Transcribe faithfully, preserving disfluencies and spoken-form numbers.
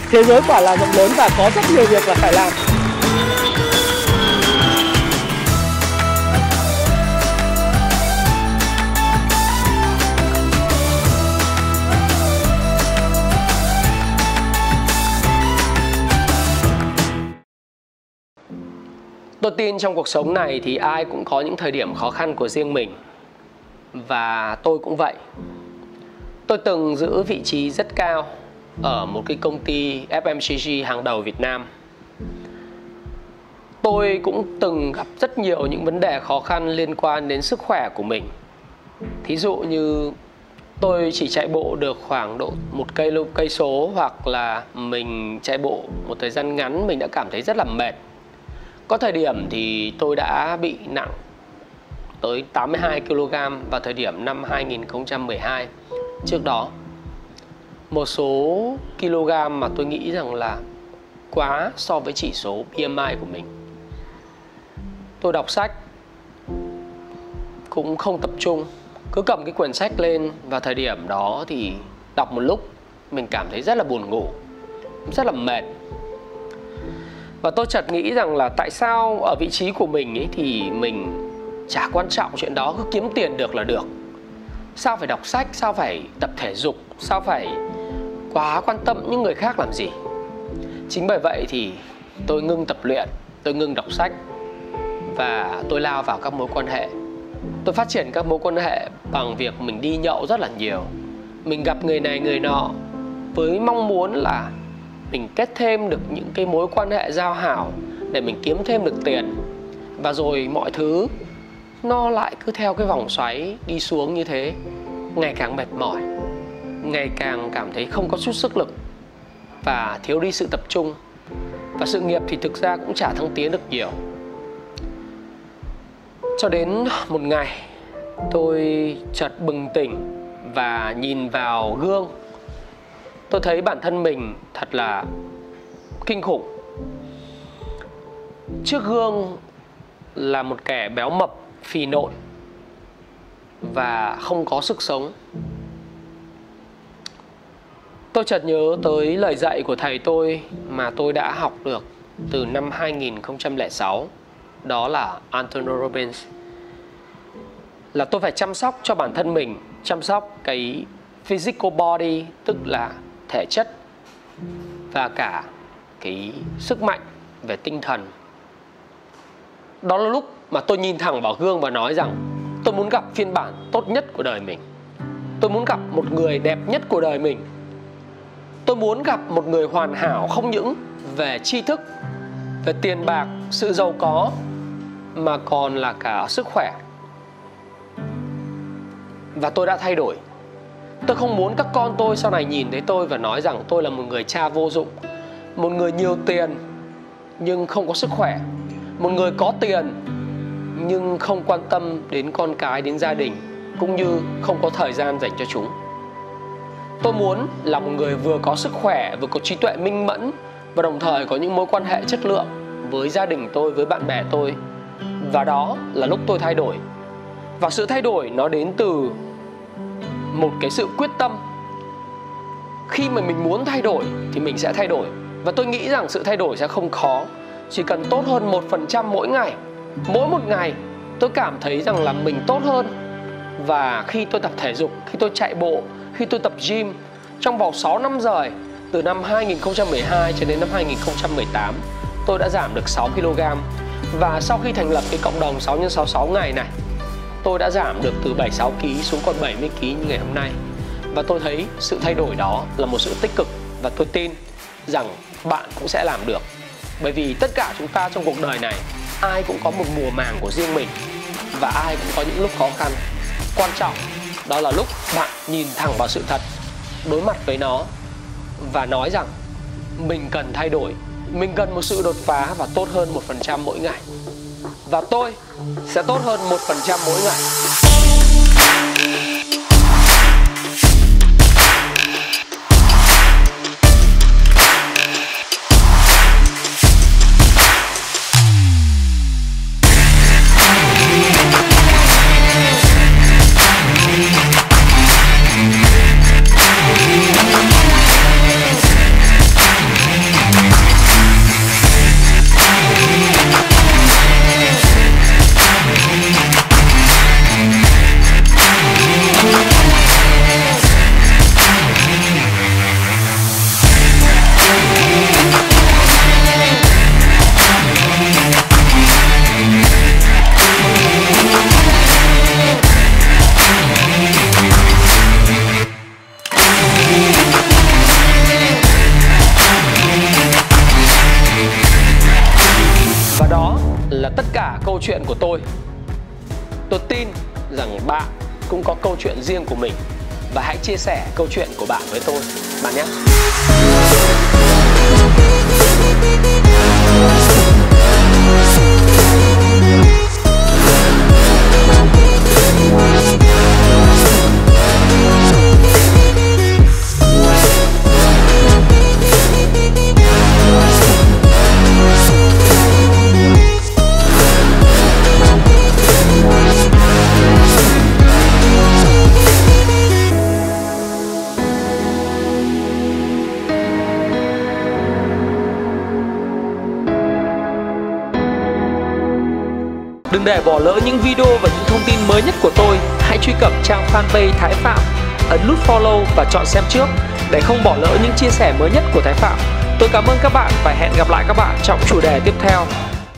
Thế giới quả là rộng lớn và có rất nhiều việc là phải làm. Tôi tin trong cuộc sống này thì ai cũng có những thời điểm khó khăn của riêng mình. Và tôi cũng vậy. Tôi từng giữ vị trí rất cao ở một cái công ty ép em xê giê hàng đầu Việt Nam. Tôi cũng từng gặp rất nhiều những vấn đề khó khăn liên quan đến sức khỏe của mình. Thí dụ như tôi chỉ chạy bộ được khoảng độ một cây cây số, hoặc là mình chạy bộ một thời gian ngắn mình đã cảm thấy rất là mệt. Có thời điểm thì tôi đã bị nặng tới tám mươi hai ki lô gam vào thời điểm năm hai nghìn không trăm mười hai. Trước đó một số kg mà tôi nghĩ rằng là quá so với chỉ số bê em i của mình. Tôi đọc sách cũng không tập trung, cứ cầm cái quyển sách lên. Và thời điểm đó thì đọc một lúc mình cảm thấy rất là buồn ngủ, rất là mệt. Và tôi chợt nghĩ rằng là tại sao ở vị trí của mình ấy thì mình chả quan trọng chuyện đó, cứ kiếm tiền được là được. Sao phải đọc sách, sao phải tập thể dục, sao phải quá quan tâm những người khác làm gì. Chính bởi vậy thì tôi ngưng tập luyện, tôi ngưng đọc sách và tôi lao vào các mối quan hệ. Tôi phát triển các mối quan hệ bằng việc mình đi nhậu rất là nhiều. Mình gặp người này người nọ với mong muốn là mình kết thêm được những cái mối quan hệ giao hảo để mình kiếm thêm được tiền. Và rồi mọi thứ nó lại cứ theo cái vòng xoáy đi xuống như thế. Ngày càng mệt mỏi, ngày càng cảm thấy không có chút sức lực và thiếu đi sự tập trung. Và sự nghiệp thì thực ra cũng chả thăng tiến được nhiều. Cho đến một ngày tôi chợt bừng tỉnh và nhìn vào gương. Tôi thấy bản thân mình thật là kinh khủng. Trước gương là một kẻ béo mập, phì nộn và không có sức sống. Tôi chợt nhớ tới lời dạy của thầy tôi mà tôi đã học được từ năm hai nghìn không trăm lẻ sáu. Đó là Anthony Robbins. Là tôi phải chăm sóc cho bản thân mình, chăm sóc cái physical body, tức là thể chất, và cả cái sức mạnh về tinh thần. Đó là lúc mà tôi nhìn thẳng vào gương và nói rằng tôi muốn gặp phiên bản tốt nhất của đời mình. Tôi muốn gặp một người đẹp nhất của đời mình. Tôi muốn gặp một người hoàn hảo không những về tri thức, về tiền bạc, sự giàu có, mà còn là cả sức khỏe. Và tôi đã thay đổi. Tôi không muốn các con tôi sau này nhìn thấy tôi và nói rằng tôi là một người cha vô dụng, một người nhiều tiền nhưng không có sức khỏe, một người có tiền nhưng không quan tâm đến con cái, đến gia đình, cũng như không có thời gian dành cho chúng. Tôi muốn là một người vừa có sức khỏe, vừa có trí tuệ minh mẫn, và đồng thời có những mối quan hệ chất lượng với gia đình tôi, với bạn bè tôi. Và đó là lúc tôi thay đổi. Và sự thay đổi nó đến từ một cái sự quyết tâm. Khi mà mình muốn thay đổi thì mình sẽ thay đổi. Và tôi nghĩ rằng sự thay đổi sẽ không khó. Chỉ cần tốt hơn một phần trăm mỗi ngày. Mỗi một ngày tôi cảm thấy rằng là mình tốt hơn. Và khi tôi tập thể dục, khi tôi chạy bộ, khi tôi tập gym, trong vòng sáu năm rồi, từ năm hai nghìn không trăm mười hai cho đến năm hai nghìn không trăm mười tám, tôi đã giảm được sáu ki lô gam. Và sau khi thành lập cái cộng đồng sáu nhân sáu mươi sáu ngày này, tôi đã giảm được từ bảy mươi sáu ki lô gam xuống còn bảy mươi ki lô gam như ngày hôm nay. Và tôi thấy sự thay đổi đó là một sự tích cực. Và tôi tin rằng bạn cũng sẽ làm được. Bởi vì tất cả chúng ta trong cuộc đời này, ai cũng có một mùa màng của riêng mình, và ai cũng có những lúc khó khăn. Quan trọng đó là lúc bạn nhìn thẳng vào sự thật, đối mặt với nó và nói rằng mình cần thay đổi, mình cần một sự đột phá và tốt hơn một phần trăm mỗi ngày. Và tôi sẽ tốt hơn một phần trăm mỗi ngày. tả câu chuyện của tôi. Tôi tin rằng bạn cũng có câu chuyện riêng của mình, và hãy chia sẻ câu chuyện của bạn với tôi, bạn nhé. Đừng để bỏ lỡ những video và những thông tin mới nhất của tôi. Hãy truy cập trang fanpage Thái Phạm, ấn nút follow và chọn xem trước để không bỏ lỡ những chia sẻ mới nhất của Thái Phạm. Tôi cảm ơn các bạn và hẹn gặp lại các bạn trong chủ đề tiếp theo.